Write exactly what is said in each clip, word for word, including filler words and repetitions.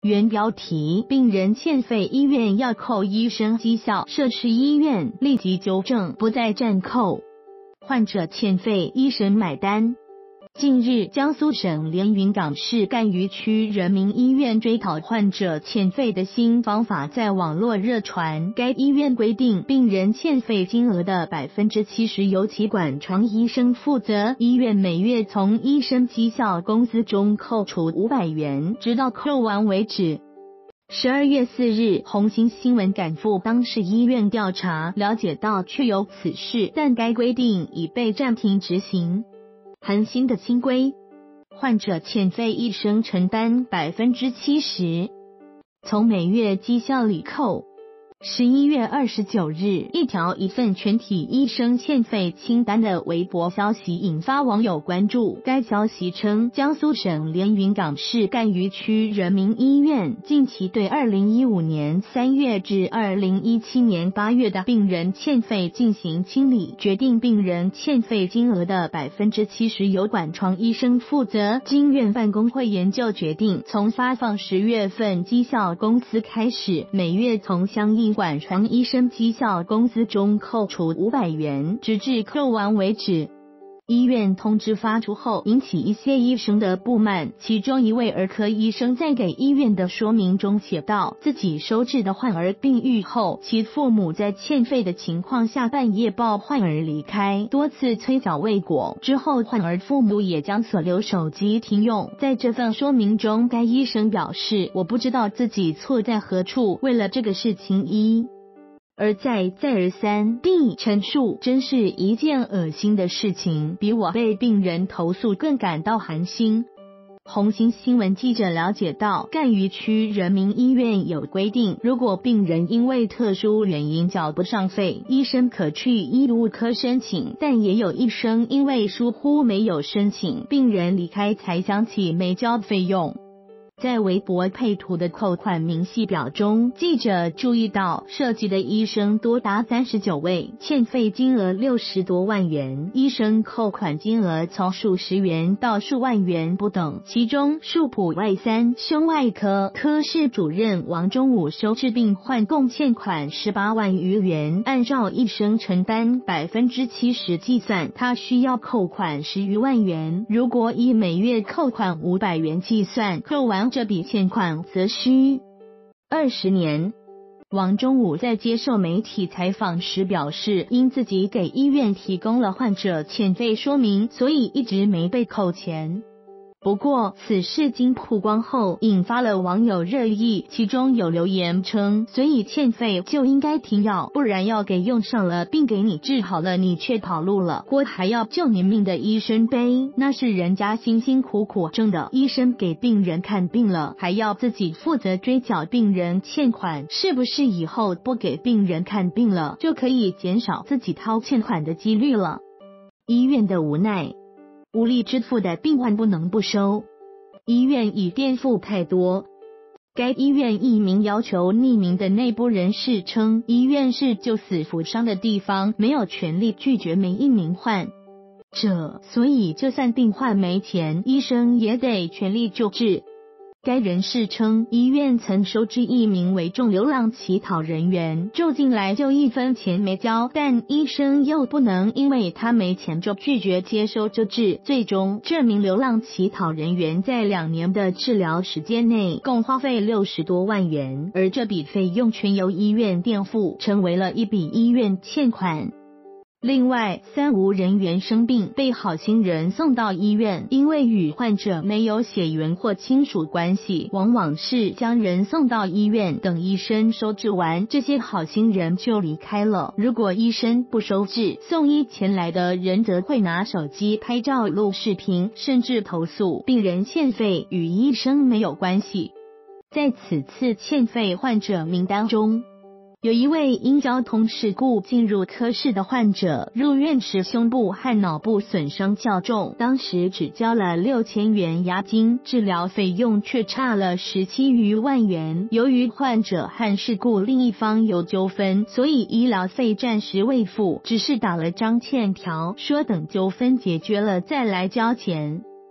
原标题：病人欠费，医院要扣医生绩效，涉事医院立即纠正，不再暂扣。患者欠费，医生买单。近日，江苏省连云港市赣榆区人民医院追讨患者欠费的新方法在网络热传。该医院规定，病人欠费金额的 百分之七十 由其管床医生负责，医院每月从医生绩效工资中扣除五百元，直到扣完为止。十二月四日，红星新闻赶赴当事医院调查，了解到确有此事，但该规定已被暂停执行。含新的新规，患者欠费，医生承担 百分之七十， 从每月绩效里扣。十一月二十九日，一条一份全体医生欠费清单的微博消息引发网友关注。该消息称，江苏省连云港市赣榆区人民医院近期对二零一五年三月至二零一七年八月的病人欠费进行清理，决定病人欠费金额的 百分之七十 由管床医生负责。经院办公会研究决定，从发放十月份绩效工资开始，每月从相应管床医生绩效工资中扣除五百元，直至扣完为止。医院通知发出后，引起一些医生的不满。其中一位儿科医生在给医院的说明中写道，自己收治的患儿病愈后，其父母在欠费的情况下半夜抱患儿离开，多次催缴未果。之后患儿父母也将所留手机停用。在这份说明中，该医生表示，我不知道自己错在何处，为了这个事情一而再再而三地陈述，真是一件恶心的事情，比我被病人投诉更感到寒心。红星新闻记者了解到，赣榆区人民医院有规定，如果病人因为特殊原因缴不上费，医生可去医务科申请，但也有医生因为疏忽没有申请，病人离开才想起没交费用。在微博配图的扣款明细表中，记者注意到涉及的医生多达三十九位，欠费金额六十多万元，医生扣款金额从数十元到数万元不等。其中树浦外三胸外科科室主任王忠武收治病患共欠款十八万余元，按照医生承担 百分之七十 计算，他需要扣款十余万元。如果以每月扣款五百元计算，扣完这笔欠款则需二十年。王忠武在接受媒体采访时表示，因自己给医院提供了患者欠费说明，所以一直没被扣钱。不过，此事经曝光后，引发了网友热议，其中有留言称，所以欠费就应该停药，不然药给用上了，病给你治好了，你却跑路了，锅还要救你命的医生背，那是人家辛辛苦苦挣的，医生给病人看病了，还要自己负责追缴病人欠款，是不是以后不给病人看病了，就可以减少自己掏欠款的几率了？医院的无奈，无力支付的病患不能不收，医院已垫付太多。该医院一名要求匿名的内部人士称，医院是救死扶伤的地方，没有权利拒绝每一名患者，所以就算病患没钱，医生也得全力救治。该人士称，医院曾收治一名为重流浪乞讨人员，住进来就一分钱没交，但医生又不能因为他没钱就拒绝接收救治。最终，这名流浪乞讨人员在两年的治疗时间内，共花费六十多万元，而这笔费用全由医院垫付，成为了一笔医院欠款。另外，三无人员生病被好心人送到医院，因为与患者没有血缘或亲属关系，往往是将人送到医院，等医生收治完，这些好心人就离开了。如果医生不收治，送医前来的人则会拿手机拍照录视频，甚至投诉病人欠费与医生没有关系。在此次欠费患者名单中，有一位因交通事故进入科室的患者，入院时胸部和脑部损伤较重，当时只交了六千元押金，治疗费用却差了十七余万元。由于患者和事故另一方有纠纷，所以医疗费暂时未付，只是打了张欠条，说等纠纷解决了再来交钱。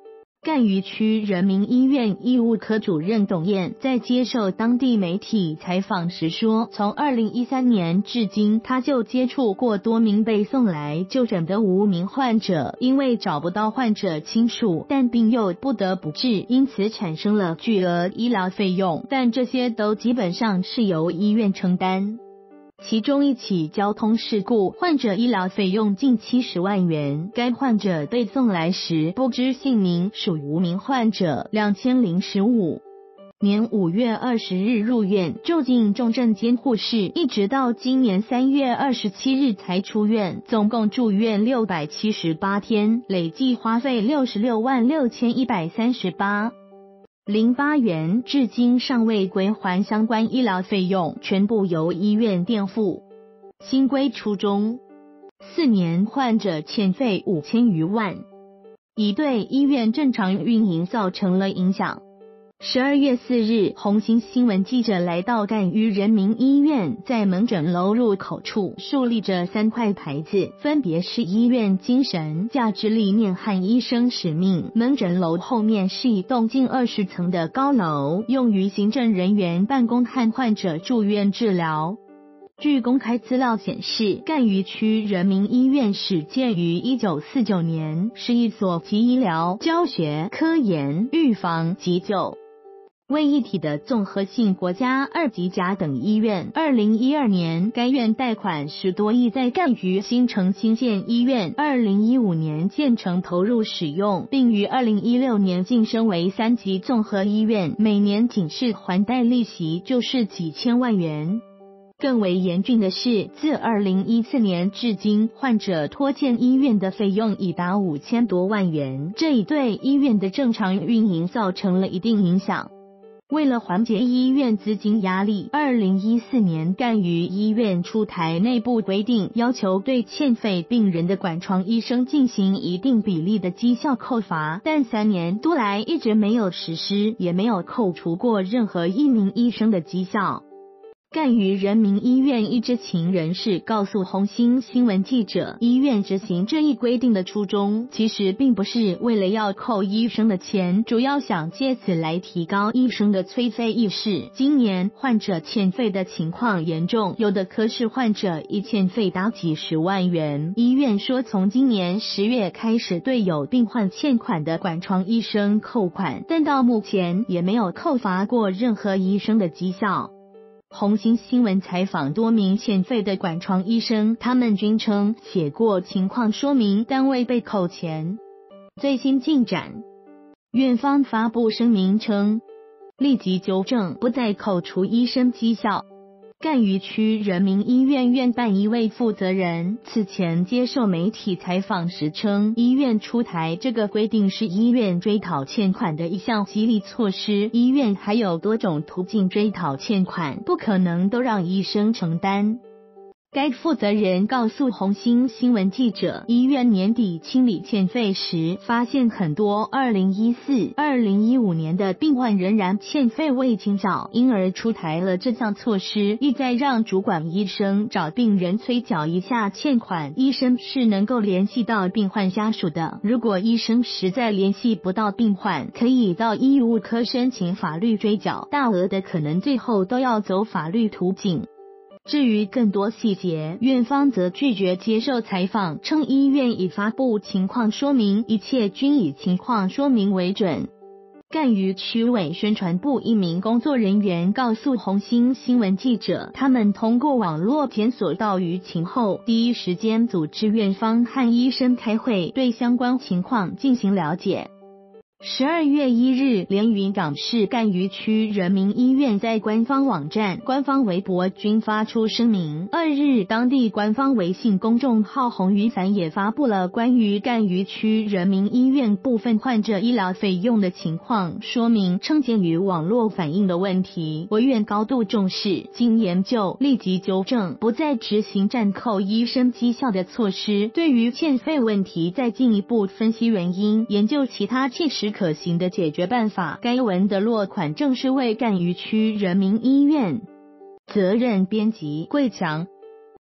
赣榆区人民医院医务科主任董燕在接受当地媒体采访时说，从二零一三年至今，他就接触过多名被送来就诊的无名患者，因为找不到患者亲属，但病又不得不治，因此产生了巨额医疗费用，但这些都基本上是由医院承担。其中一起交通事故，患者医疗费用近七十万元，该患者被送来时不知姓名，属无名患者。两千零十五年五月二十日入院，住进重症监护室，一直到今年三月二十七日才出院，总共住院六百七十八天，累计花费六十六万六千一百三十八零八元，至今尚未归还相关医疗费用，全部由医院垫付。新规初中四年，患者欠费五千余万，已对医院正常运营造成了影响。十二月四日，红星新闻记者来到赣榆人民医院，在门诊楼入口处竖立着三块牌子，分别是医院精神价值理念和医生使命。门诊楼后面是一栋近二十层的高楼，用于行政人员办公和患者住院治疗。据公开资料显示，赣榆区人民医院始建于一九四九年，是一所集医疗、教学、科研、预防、急救为一体的综合性国家二级甲等医院。二零一二年，该院贷款十多亿在赣榆新城新建医院，二零一五年建成投入使用，并于二零一六年晋升为三级综合医院，每年仅是还贷利息就是几千万元。更为严峻的是，自二零一四年至今，患者拖欠医院的费用已达五千多万元，这已对医院的正常运营造成了一定影响。为了缓解医院资金压力，二零一四年赣榆医院出台内部规定，要求对欠费病人的管床医生进行一定比例的绩效扣罚，但三年多来一直没有实施，也没有扣除过任何一名医生的绩效。赣榆人民医院一知情人士告诉红星新闻记者，医院执行这一规定的初衷，其实并不是为了要扣医生的钱，主要想借此来提高医生的催费意识。今年患者欠费的情况严重，有的科室患者一欠费达几十万元。医院说，从今年十月开始对有病患欠款的管床医生扣款，但到目前也没有扣罚过任何医生的绩效。红星新闻采访多名欠费的管床医生，他们均称写过情况说明，但未被扣钱。最新进展，院方发布声明称，立即纠正，不再扣除医生绩效。赣榆区人民医院院办一位负责人此前接受媒体采访时称，医院出台这个规定是医院追讨欠款的一项激励措施，医院还有多种途径追讨欠款，不可能都让医生承担。该负责人告诉红星新闻记者，医院年底清理欠费时，发现很多二零一四、二零一五年的病患仍然欠费未清缴，因而出台了这项措施，意在让主管医生找病人催缴一下欠款。医生是能够联系到病患家属的，如果医生实在联系不到病患，可以到医务科申请法律追缴，大额的可能最后都要走法律途径。至于更多细节，院方则拒绝接受采访，称医院已发布情况说明，一切均以情况说明为准。赣榆区委宣传部一名工作人员告诉红星新闻记者，他们通过网络检索到舆情后，第一时间组织院方和医生开会，对相关情况进行了解。十二月一日，连云港市赣榆区人民医院在官方网站、官方微博均发出声明。二日，当地官方微信公众号红雨伞也发布了关于赣榆区人民医院部分患者医疗费用的情况说明，称鉴于网络反映的问题，我院高度重视，经研究立即纠正，不再执行暂扣医生绩效的措施。对于欠费问题，再进一步分析原因，研究其他切实可行的解决办法。该文的落款正是为赣榆区人民医院。责任编辑：桂强。